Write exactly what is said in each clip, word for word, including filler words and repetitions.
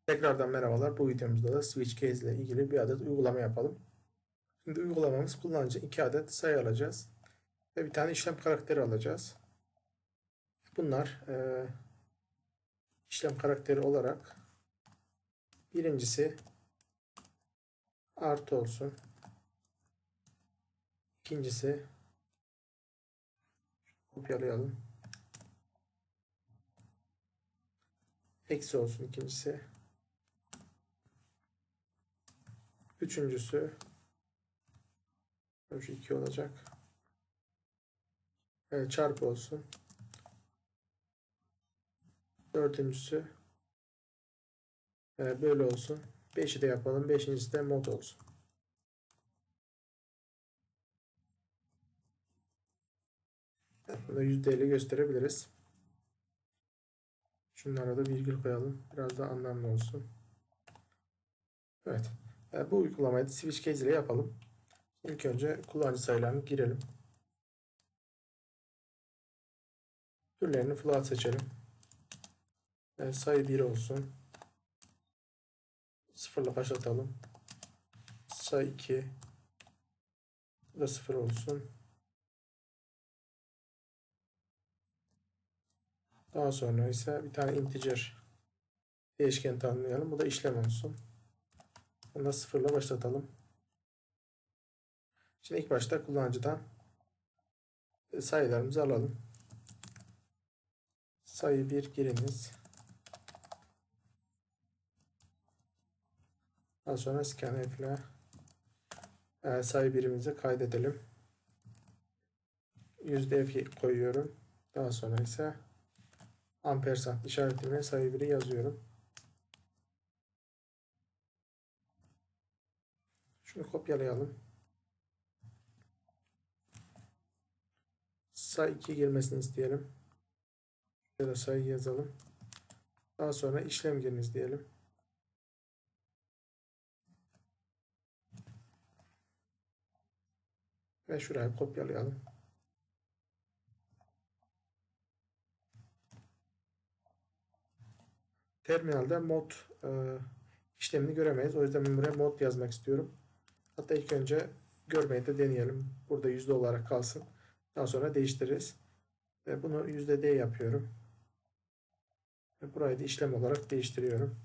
Tekrardan merhabalar. Bu videomuzda da switch case ile ilgili bir adet uygulama yapalım. Şimdi uygulamamız kullanıcı iki adet sayı alacağız ve bir tane işlem karakteri alacağız. Bunlar e, işlem karakteri olarak birincisi artı olsun. İkincisi kopyalayalım. Eksi olsun ikincisi. Üçüncüsü şu iki olacak. E, çarpı olsun. Dördüncüsü e, böyle olsun. Beşi de yapalım. Beşincisi de mod olsun. Bunu yüzde elli gösterebiliriz. Şunlara da virgül koyalım. Biraz daha anlamlı olsun. Evet. Yani bu uygulamayı da switch case ile yapalım. İlk önce kullanıcı sayılarını girelim. Türlerini float seçelim. Yani sayı bir olsun. Sıfırla başlatalım. Sayı iki. Bu da sıfır olsun. Daha sonra ise bir tane integer değişken tanımlayalım. Bu da işlem olsun. Bunu da sıfırla başlatalım. Şimdi ilk başta kullanıcıdan sayılarımızı alalım. Sayı bir giriniz. Daha sonra scanf ile yani sayı birimizi kaydedelim. Yüzde F koyuyorum. Daha sonra ise ampersand işaretine sayı biri yazıyorum. Şunu kopyalayalım. Sayı iki girmesini isteyelim. Şöyle sayı yazalım. Daha sonra işlem giriniz diyelim. Ve şuraya kopyalayalım. Terminalde mod e, işlemini göremeyiz. O yüzden ben buraya mod yazmak istiyorum. Hatta ilk önce görmeyi de deneyelim. Burada yüzde olarak kalsın. Daha sonra değiştiririz. Ve bunu yüzde D yapıyorum. Ve burayı da işlem olarak değiştiriyorum.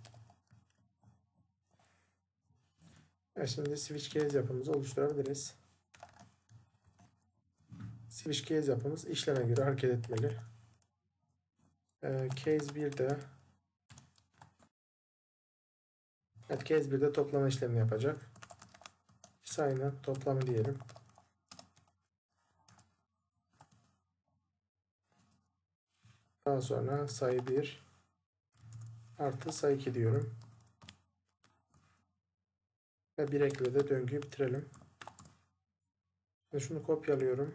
Ve şimdi switch case yapımızı oluşturabiliriz. Switch case yapımız işleme göre hareket etmeli. E, case birde evet, case birde toplama işlemini yapacak. Sayının toplamı diyelim. Daha sonra sayı bir artı sayı iki diyorum. Ve bir ekle de döngüyü bitirelim. Şimdi şunu kopyalıyorum.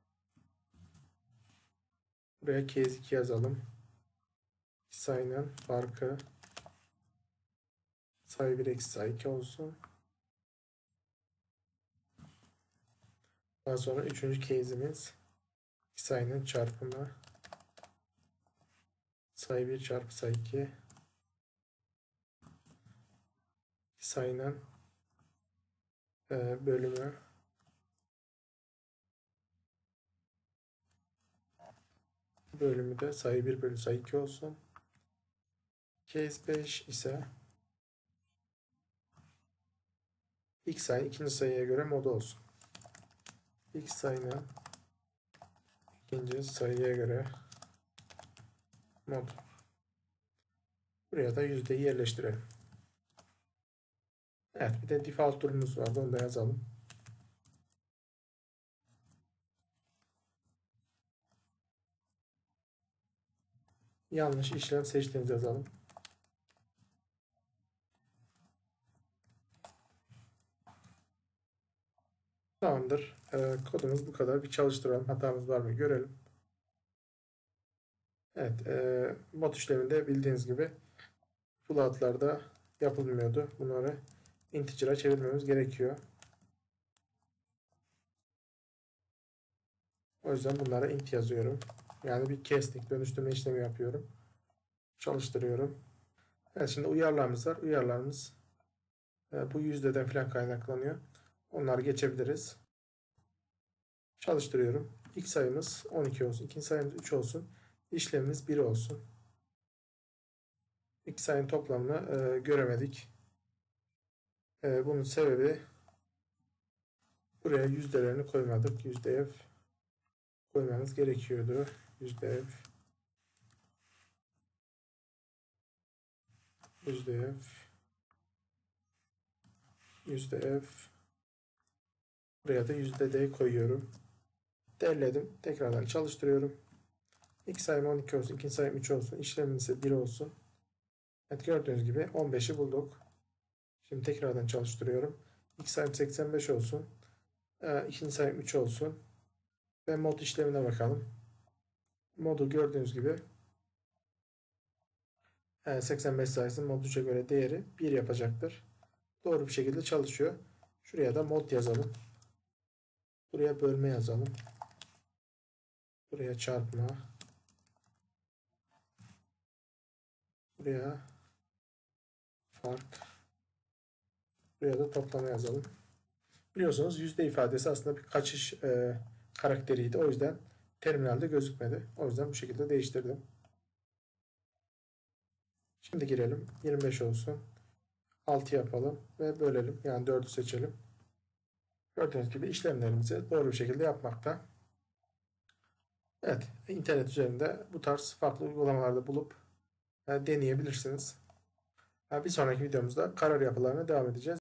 Buraya case iki yazalım. Sayının farkı sayı bir eksi sayı iki olsun. Daha sonra üçüncü case'imiz sayının çarpımı sayı bir çarpı sayı iki sayının e, bölümü bölümü de sayı bir bölü sayı iki olsun. Case beş ise ilk sayı ikinci sayıya göre modu olsun. İlk sayının ikinci sayıya göre mod. Buraya da yüzdeyi yerleştirelim. Evet, bir de default durumumuz vardı. Onu da yazalım. Yanlış işlem seçtiğinizi yazalım. Tamamdır. Ee, kodumuz bu kadar. Bir çalıştıralım. Hatamız var mı görelim. Evet. E, mod işleminde bildiğiniz gibi floatlarda yapılmıyordu. Bunları integer'a çevirmemiz gerekiyor. O yüzden bunlara int yazıyorum. Yani bir casting dönüştürme işlemi yapıyorum. Çalıştırıyorum. Evet, şimdi uyarlarımız var. Uyarlarımız e, bu yüzdeden falan kaynaklanıyor. Onları geçebiliriz. Çalıştırıyorum. İlk sayımız on iki olsun. İkinci sayımız üç olsun. İşlemimiz bir olsun. İki sayının toplamını e, göremedik. E, bunun sebebi buraya yüzdelerini koymadık. Yüzde F koymamız gerekiyordu. Yüzde F yüzde F yüzde F buraya da yüzde D koyuyorum. Derledim. Tekrardan çalıştırıyorum. İlk sayım on iki olsun. İkinci sayım üç olsun. İşlemin ise bir olsun. Evet, gördüğünüz gibi on beşi bulduk. Şimdi tekrardan çalıştırıyorum. İlk sayım seksen beş olsun. E, ikinci sayım üç olsun. Ve mod işlemine bakalım. Modu gördüğünüz gibi e, seksen beş sayısının mod üçe göre değeri bir yapacaktır. Doğru bir şekilde çalışıyor. Şuraya da mod yazalım. Buraya bölme yazalım. Buraya çarpma. Buraya fark. Buraya da toplama yazalım. Biliyorsunuz yüzde ifadesi aslında bir kaçış e, karakteriydi. O yüzden terminalde gözükmedi. O yüzden bu şekilde değiştirdim. Şimdi girelim. yirmi beş olsun. altı yapalım ve bölelim. Yani dördü seçelim. Gördüğünüz gibi işlemlerimizi doğru bir şekilde yapmakta. Evet, internet üzerinde bu tarz farklı uygulamalarda bulup e, deneyebilirsiniz. Bir sonraki videomuzda karar yapılarına devam edeceğiz.